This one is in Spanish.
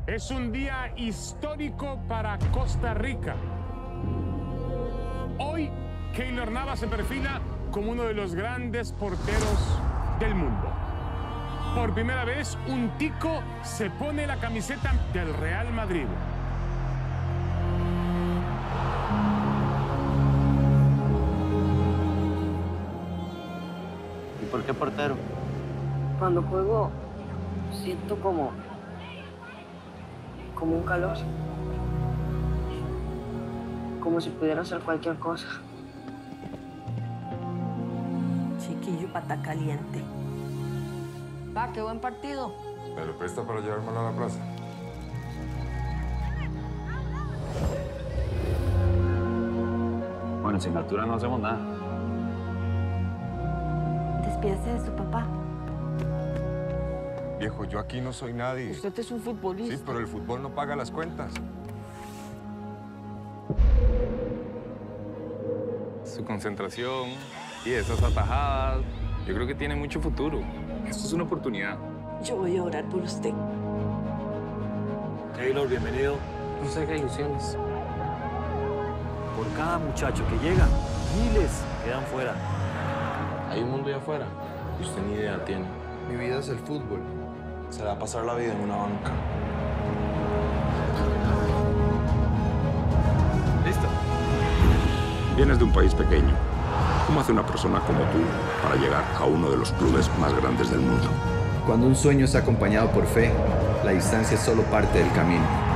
Es un día histórico para Costa Rica. Hoy, Keylor Navas se perfila como uno de los grandes porteros del mundo. Por primera vez, un tico se pone la camiseta del Real Madrid. ¿Y por qué portero? Cuando juego, siento como un calor. Como si pudiera hacer cualquier cosa. Chiquillo, pata caliente. Va, qué buen partido. ¿Me lo presta para llevármelo a la plaza? Bueno, sin altura no hacemos nada. Despídase de su papá. Viejo, yo aquí no soy nadie. Usted es un futbolista. Sí, pero el fútbol no paga las cuentas. Su concentración y esas atajadas, yo creo que tiene mucho futuro. Esto es una oportunidad. Yo voy a orar por usted. Keylor, bienvenido. No sé qué ilusiones. Por cada muchacho que llega, miles quedan fuera. Hay un mundo allá afuera y usted ni idea tiene. Mi vida es el fútbol. Se le va a pasar la vida en una banca. ¿Listo? Vienes de un país pequeño. ¿Cómo hace una persona como tú para llegar a uno de los clubes más grandes del mundo? Cuando un sueño es acompañado por fe, la distancia es solo parte del camino.